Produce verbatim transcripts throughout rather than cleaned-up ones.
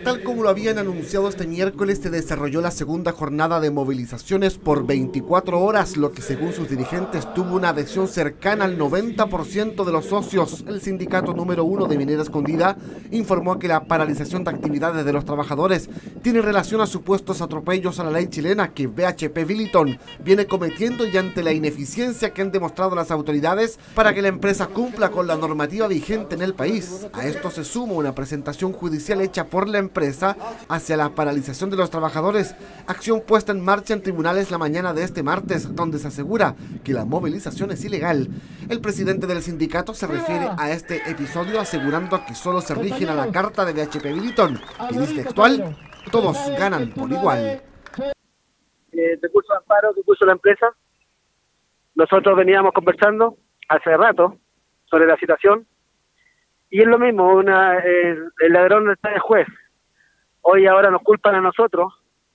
Tal como lo habían anunciado este miércoles, se desarrolló la segunda jornada de movilizaciones por veinticuatro horas, lo que según sus dirigentes tuvo una adhesión cercana al noventa por ciento de los socios. El sindicato número uno de Minera Escondida informó que la paralización de actividades de los trabajadores tiene relación a supuestos atropellos a la ley chilena que B H P Billiton viene cometiendo y ante la ineficiencia que han demostrado las autoridades para que la empresa cumpla con la normativa vigente en el país. A esto se suma una presentación judicial hecha por la empresa hacia la paralización de los trabajadores, acción puesta en marcha en tribunales la mañana de este martes, donde se asegura que la movilización es ilegal. El presidente del sindicato se refiere a este episodio asegurando que solo se rigen a la carta de B H P Billiton, que dice textual: todos ganan por igual. Eh, recurso de amparo que puso la empresa, nosotros veníamos conversando hace rato sobre la situación y es lo mismo, una, eh, el ladrón está de juez. Hoy ahora nos culpan a nosotros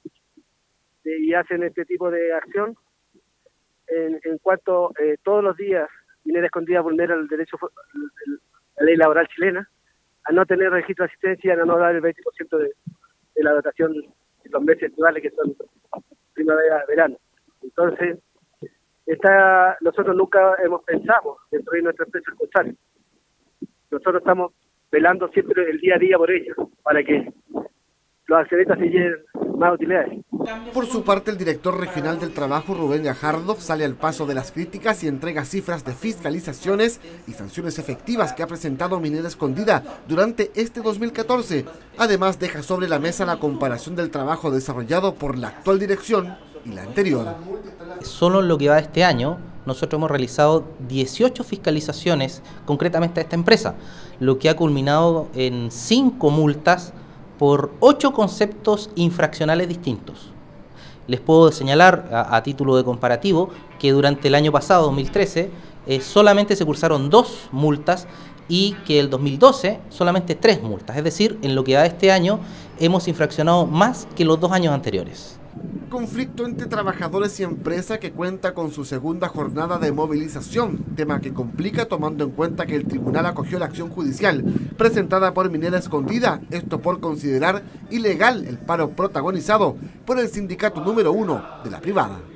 eh, y hacen este tipo de acción en, en cuanto eh, todos los días Minera Escondida vulnera el derecho, el, la ley laboral chilena, a no tener registro de asistencia, a no dar el veinte por ciento de, de la dotación de los meses estivales que son primavera, verano. Entonces, está, nosotros nunca hemos pensado dentro de nuestra empresa el contrario. Nosotros estamos velando siempre el día a día por ellos, para que los accionistas se lleven más utilidades. Por su parte, el director regional del trabajo, Rubén Gajardo, sale al paso de las críticas y entrega cifras de fiscalizaciones y sanciones efectivas que ha presentado Minera Escondida durante este dos mil catorce. Además, deja sobre la mesa la comparación del trabajo desarrollado por la actual dirección y la anterior. Solo en lo que va de este año, nosotros hemos realizado dieciocho fiscalizaciones concretamente a esta empresa, lo que ha culminado en cinco multas por ocho conceptos infraccionales distintos. Les puedo señalar a, a título de comparativo que durante el año pasado, dos mil trece, eh, solamente se cursaron dos multas y que el dos mil doce solamente tres multas. Es decir, en lo que va de este año hemos infraccionado más que los dos años anteriores. Conflicto entre trabajadores y empresa que cuenta con su segunda jornada de movilización, tema que complica tomando en cuenta que el tribunal acogió la acción judicial presentada por Minera Escondida, esto por considerar ilegal el paro protagonizado por el sindicato número uno de la privada.